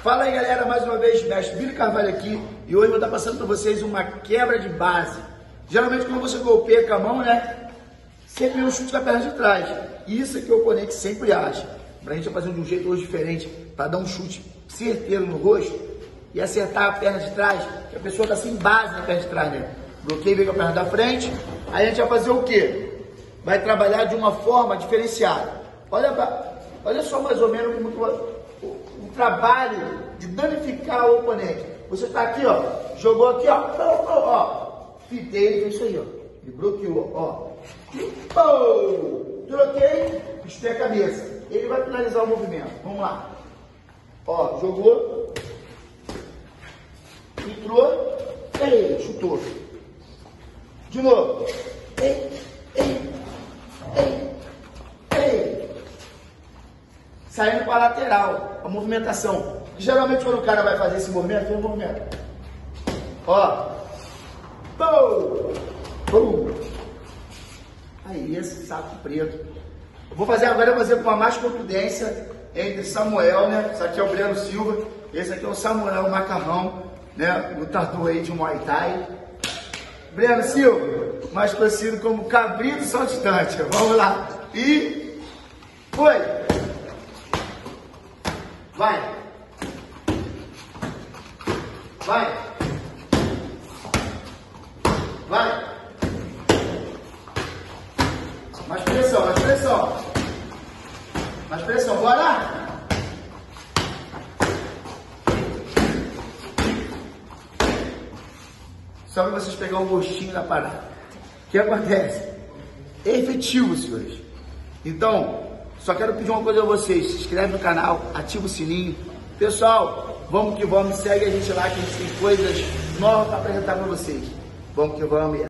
Fala aí galera, mais uma vez, mestre Billy Carvalho aqui e hoje eu vou estar passando para vocês uma quebra de base. Geralmente quando você golpeia com a mão, né, sempre vem um chute da perna de trás. Isso é que o oponente sempre acha. Pra gente fazer de um jeito hoje diferente, para dar um chute certeiro no rosto e acertar a perna de trás, que a pessoa está sem base na perna de trás, né? Bloqueio vem com a perna da frente, aí a gente vai fazer o quê? Vai trabalhar de uma forma diferenciada. Olha só mais ou menos como o trabalho de danificar o oponente. Você está aqui, ó, jogou aqui, ó, fitei ele, fez isso aí, ó. Ele bloqueou, ó. Troquei, espei a cabeça. Ele vai finalizar o movimento. Vamos lá. Ó, jogou. Entrou. Chutou. De novo. Saindo para a lateral, a movimentação. Geralmente quando o cara vai fazer esse movimento, tem um movimento. Ó. Aí, esse saco preto. Agora eu vou fazer com a mais contundência entre Samuel, né? Esse aqui é o Breno Silva. Esse aqui é o Samuel Macarrão, né? Lutador aí de Muay Thai. Breno Silva, mais conhecido como Cabrito Saltitante. Vamos lá. E foi. Vai. Vai. Vai. Mais pressão, mais pressão. Mais pressão, bora! Só para vocês pegarem um gostinho da parada. O que acontece? É efetivo, senhores. Então, só quero pedir uma coisa a vocês. Se inscreve no canal, ativa o sininho. Pessoal, vamos que vamos. Segue a gente lá que a gente tem coisas novas para apresentar para vocês. Vamos que vamos.